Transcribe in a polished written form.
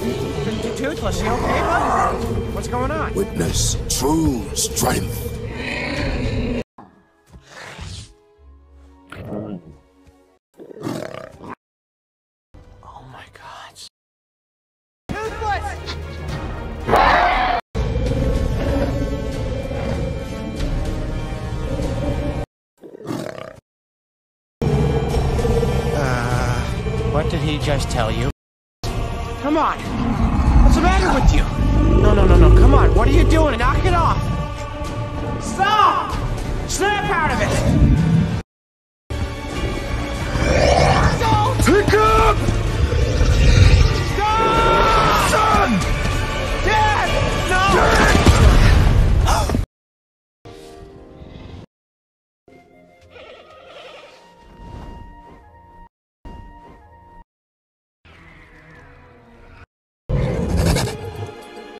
Toothless, you okay, bud? What's going on? Witness true strength. Oh my God. Toothless! What did he just tell you? Come on! What's the matter with you? No, come on, what are you doing? Knock it off! Stop! Snap out of it!